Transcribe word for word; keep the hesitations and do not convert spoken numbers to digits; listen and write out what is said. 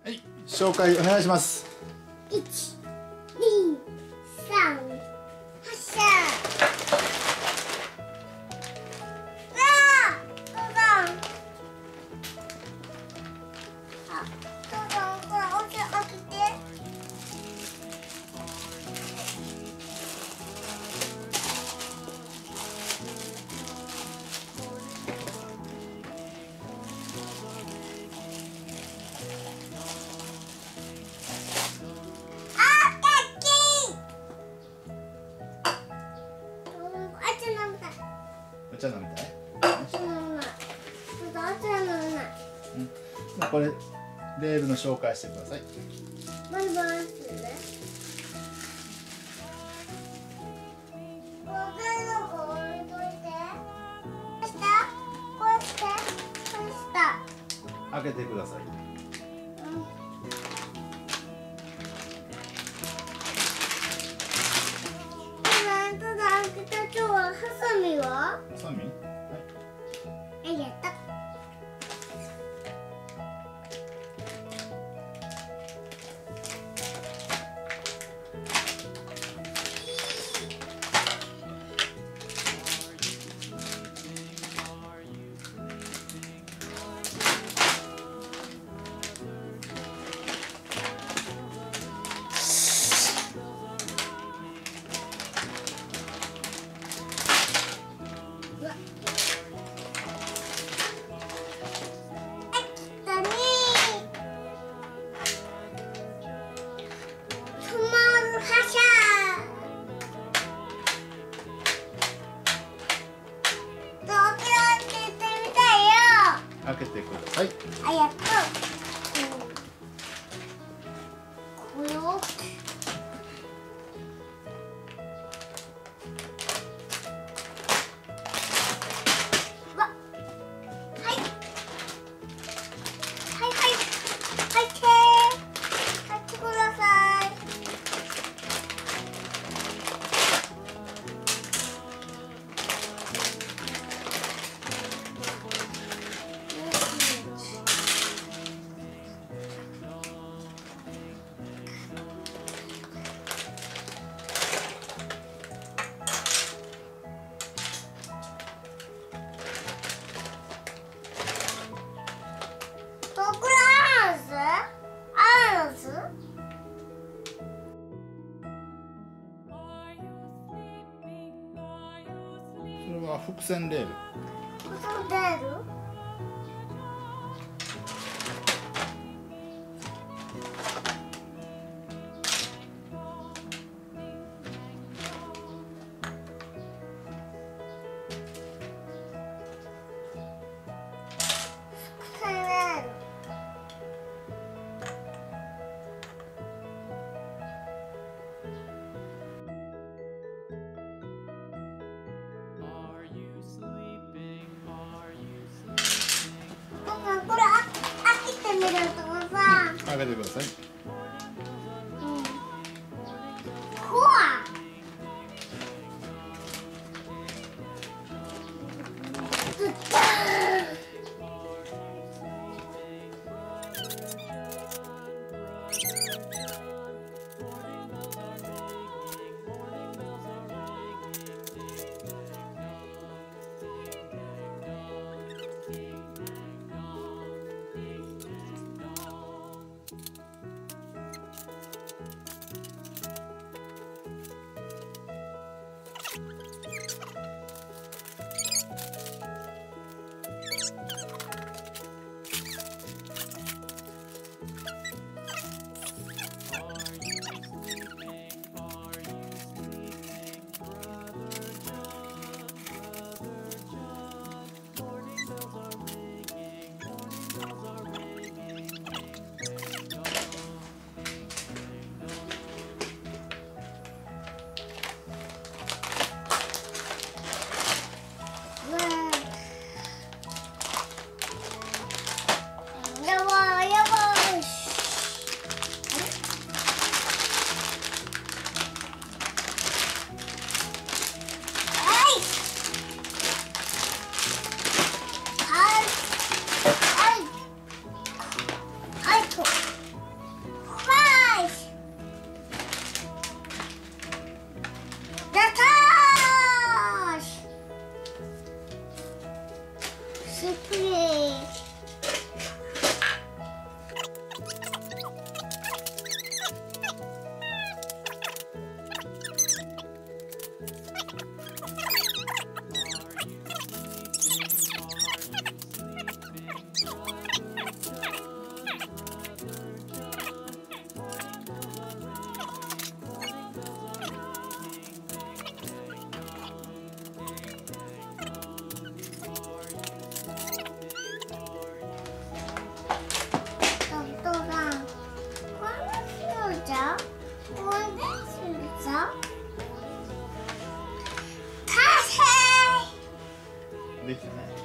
はい、紹介お願いします。 いち、に、さん、発射。わあ、どうだ。あ、どうだ、これお茶開けて。 お茶飲みたい。うん、これレールの紹介してください。 バイバイする。これのこ置いといて。こうした。こうして。こうした。 開けてください。 ハサミは？ ハサミ？はい。 あ、やった。 開けてください。 あ、やった。これを。わ。はい。はいはい。はいて。はいてください。 それは複線レール。 複線レール？複線レール。これ開けてみるとさ、 開けてください。 うん、こわ。 できたね。